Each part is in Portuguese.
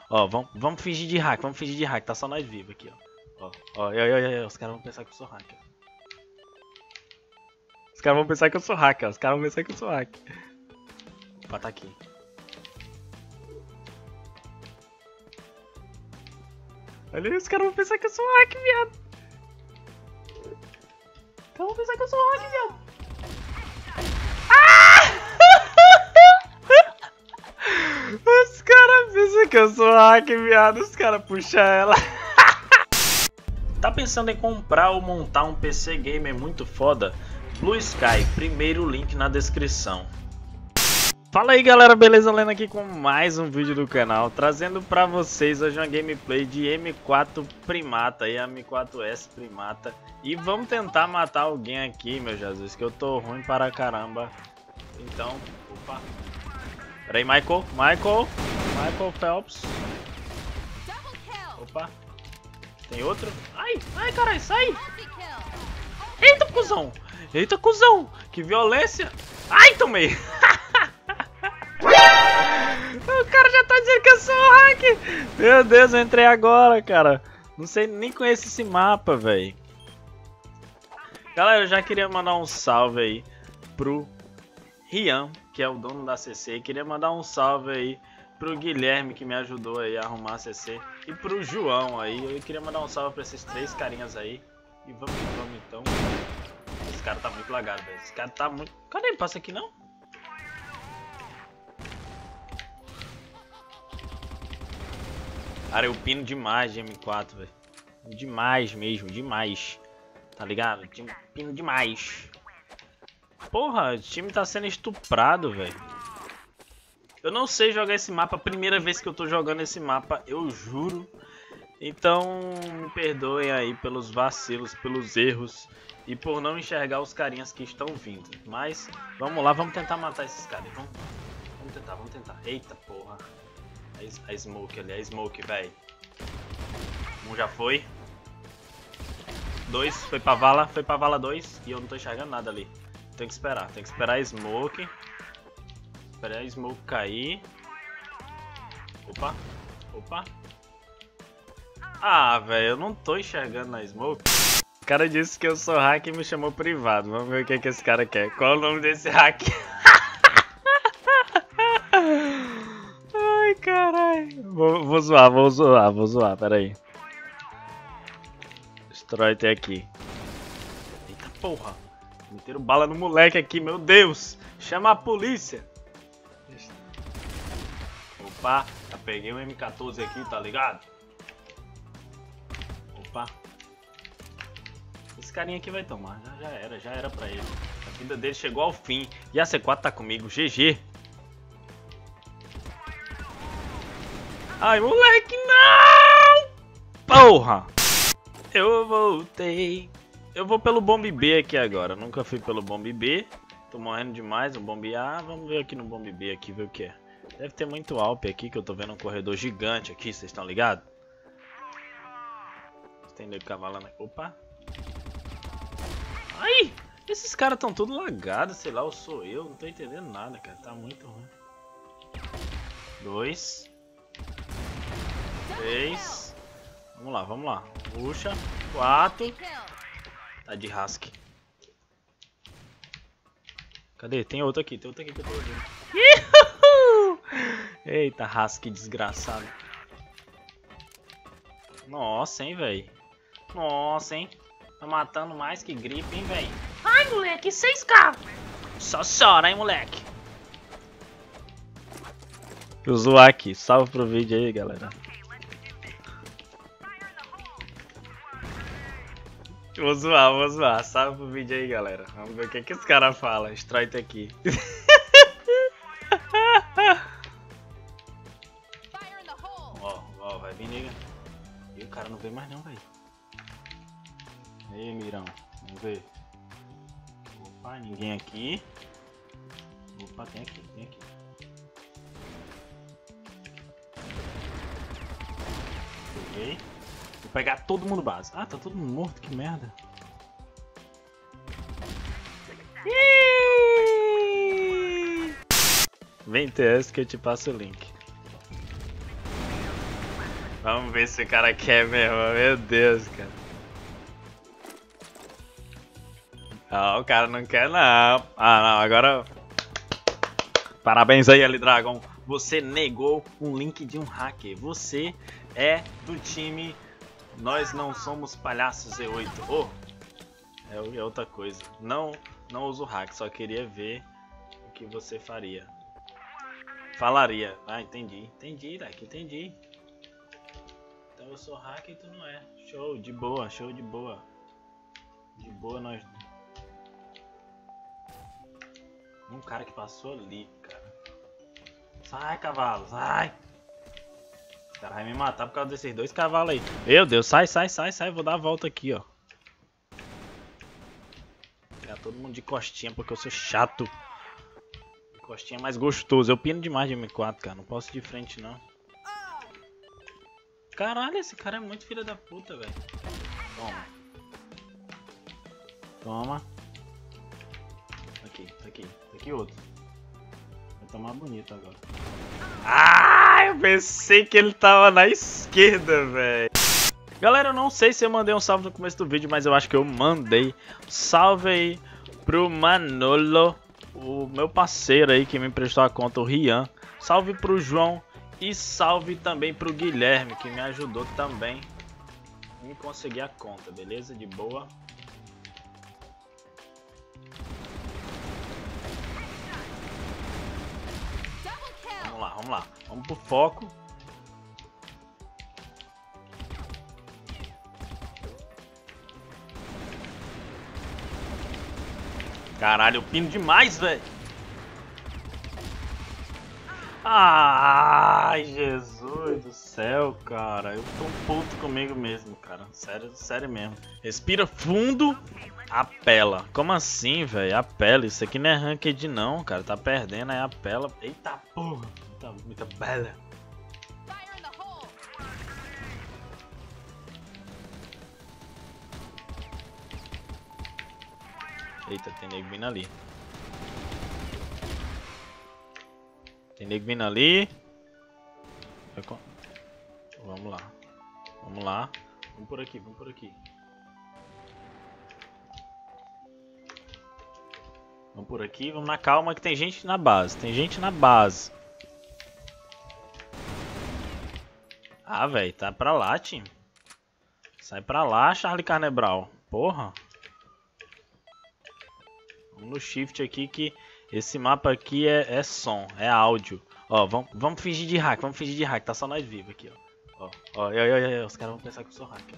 Ó, vamos fingir de hack, tá só nós vivos aqui, ó. Ó, os caras vão pensar que eu sou hacker. Os caras vão pensar que eu sou hacker, Opa, tá aqui. Olha aí, os caras vão pensar que eu sou hacker, viado. Os caras vão pensar que eu sou hacker, viado. Os caras pensam que eu sou hacker, viado. Os caras puxam ela. Tá pensando em comprar ou montar um PC gamer muito foda? Blue Sky, primeiro link na descrição. Fala aí galera, beleza? Lendo aqui com mais um vídeo do canal, trazendo pra vocês hoje uma gameplay de M4 Primata e M4S Primata. E vamos tentar matar alguém aqui, meu Jesus, que eu tô ruim para caramba. Então, opa. Pera aí, Michael Phelps. Opa. Tem outro? Ai, caralho, sai! Eita, cuzão! Que violência! Ai, tomei! O cara já tá dizendo que eu sou hack! Meu Deus, eu entrei agora, cara. Não sei, nem conheço esse mapa, velho. Galera, eu já queria mandar um salve aí pro Rian, que é o dono da CC. E queria mandar um salve aí pro Guilherme, que me ajudou aí a arrumar a CC. E pro João aí. Eu queria mandar um salve pra esses três carinhas aí. E vamos então. Esse cara tá muito lagado, velho. Esse cara tá muito... Cadê ele? Passa aqui não? Cara, eu pino demais de M4, velho. Demais mesmo, demais. Tá ligado? Pino demais. Porra, o time tá sendo estuprado, velho. Eu não sei jogar esse mapa, primeira vez que eu tô jogando esse mapa, eu juro. Então, me perdoem aí pelos vacilos, pelos erros e por não enxergar os carinhas que estão vindo. Mas, vamos lá, vamos tentar matar esses caras. Vamos tentar. Eita, porra. A Smoke ali, a Smoke, velho. Um já foi. Dois, foi pra vala 2 e eu não tô enxergando nada ali. Tem que esperar a Smoke. Esperar a Smoke cair. Opa. Ah, velho, eu não tô enxergando na Smoke. O cara disse que eu sou hack e me chamou privado. Vamos ver o que esse cara quer. Qual é o nome desse hack? Ai, caralho. Vou zoar, pera aí. Destrói até aqui. Eita porra. Meteram bala no moleque aqui, meu Deus. Chama a polícia. Opa, já peguei um M14 aqui, tá ligado? Opa. Esse carinha aqui vai tomar, já era pra ele. A vida dele chegou ao fim. E a C4 tá comigo, GG. Ai, moleque, não! Porra! Eu voltei. Eu vou pelo Bomb B aqui agora. Nunca fui pelo Bomb B. Tô morrendo demais no Bomb A. Vamos ver aqui no Bomb B aqui, ver o que é. Deve ter muito Alp aqui, que eu tô vendo um corredor gigante aqui, vocês estão ligados? Tem nego cavalando aqui. Opa! Ai! Esses caras estão tudo lagados, sei lá, ou sou eu, não tô entendendo nada, cara. Tá muito ruim. 2 3. Vamos lá. Puxa. 4. Tá de Rask. Cadê? Tem outro aqui que eu tô ouvindo. Eita, Rask desgraçado. Nossa, hein, velho. Nossa, hein. Tá matando mais que gripe, hein, velho. Ai, moleque, 6K. Só chora, hein, moleque. Vou zoar aqui. Salve pro vídeo aí, galera. Vou zoar. Salve pro vídeo aí, galera. Vamos ver o que esse cara fala. Strike aqui. Ó, vai vir, nega. E o cara não vê mais não, velho. Ei, Mirão. Vamos ver. Opa, ninguém aqui. Opa, tem aqui. Peguei. Vou pegar todo mundo base. Ah, tá todo mundo morto, que merda. Vem TS que eu te passo o link. Vamos ver se o cara quer mesmo. Meu Deus, cara. Não, o cara não quer não. Ah, não, agora... Parabéns aí, L-Dragon. Você negou um link de um hacker. Você é do time Nós Não Somos Palhaços Z8. Oh, é outra coisa. Não uso hack, só queria ver o que você faria. Falaria. Ah, entendi, Leque, entendi. Então eu sou hacker e tu não é. Show, de boa, show de boa. De boa nós. Um cara que passou ali, cara. Sai, cavalo, sai! O cara vai me matar por causa desses dois cavalos aí. Meu Deus, sai. Vou dar a volta aqui, ó. Pegar todo mundo de costinha porque eu sou chato. Costinha mais gostoso. Eu pino demais de M4, cara. Não posso ir de frente, não. Caralho, esse cara é muito filho da puta, velho. Toma. Toma. Aqui outro. Vai tomar bonito agora. Ah, eu pensei que ele tava na esquerda, velho. Galera, eu não sei se eu mandei um salve no começo do vídeo, mas eu acho que eu mandei. Salve aí pro Manolo, o meu parceiro aí que me emprestou a conta, o Rian. Salve pro João e salve também pro Guilherme, que me ajudou também em conseguir a conta, beleza? De boa. Vamos lá. Vamos pro foco. Caralho, eu pino demais, velho. Ai, Jesus do céu, cara. Eu tô puto comigo mesmo, cara. Sério mesmo. Respira fundo. Apela. Como assim, velho? Apela. Isso aqui não é ranked não, cara. Tá perdendo, aí apela. Eita porra. Tá muita bela. Eita, tem nego vindo ali. Vamos lá. Vamos por aqui. Vamos por aqui, vamos na calma que tem gente na base. Ah, velho, tá pra lá, time. Sai pra lá, Charlie Carnebral. Porra. Vamos no shift aqui que esse mapa aqui é som, é áudio. Ó, vamos fingir de hack, tá só nós vivos aqui, ó. Ó, os caras vão pensar que eu sou hacker.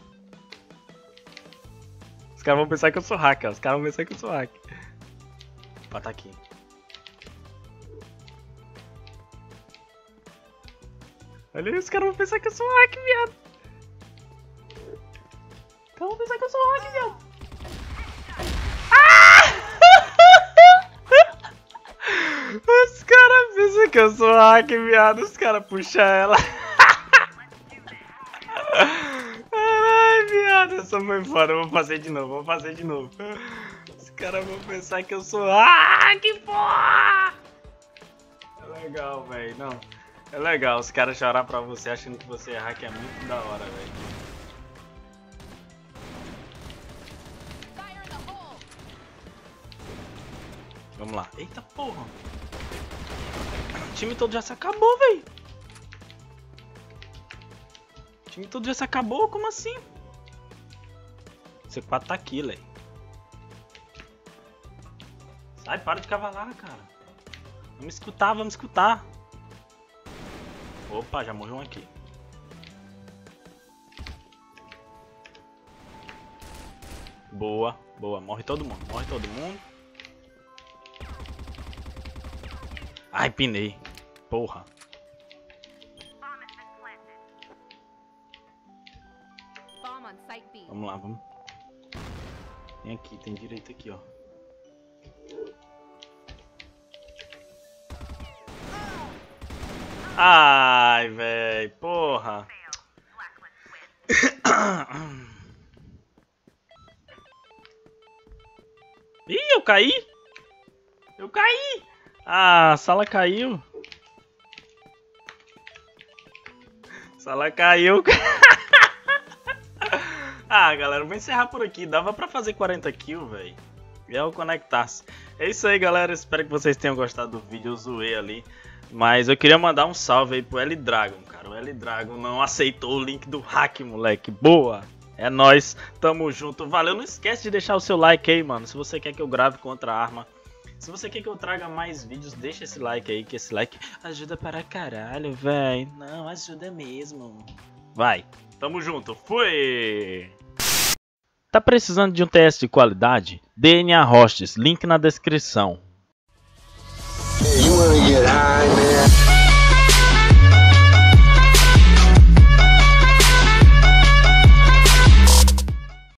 Ó, tá aqui. Olha aí, os caras vão pensar que eu sou hack, viado. Os caras pensam que eu sou hack, viado. Os caras puxam ela. Ai, viado, essa foi foda. Vou fazer de novo. Os caras vão pensar que eu sou hack, porra. É legal, velho. Não, é legal os caras chorar pra você achando que você é hack. É muito da hora, velho. Vamos lá. Eita porra. O time todo já se acabou, velho. Como assim? C4 tá aqui, velho. Sai, para de cavalar, cara. Vamos escutar. Opa, já morreu um aqui. Boa. Morre todo mundo. Ai, pinei. Porra. Vamos lá, vamos. Tem aqui, tem direito aqui, ó. Ai, véi, porra. Ih, eu caí. Ah, a sala caiu. Sala caiu. Ah, galera, vou encerrar por aqui. Dava pra fazer 40 kills, velho. E ao conectar-se. É isso aí, galera. Espero que vocês tenham gostado do vídeo. Eu zoei ali. Mas eu queria mandar um salve aí pro L-Dragon, cara. O L-Dragon não aceitou o link do hack, moleque. Boa! É nóis. Tamo junto. Valeu. Não esquece de deixar o seu like aí, mano. Se você quer que eu grave contra a arma. Se você quer que eu traga mais vídeos, deixa esse like aí. Que esse like ajuda para caralho, velho. Não, ajuda mesmo. Vai. Tamo junto. Fui! Tá precisando de um teste de qualidade? DNA Hosts, link na descrição. You wanna get high, man?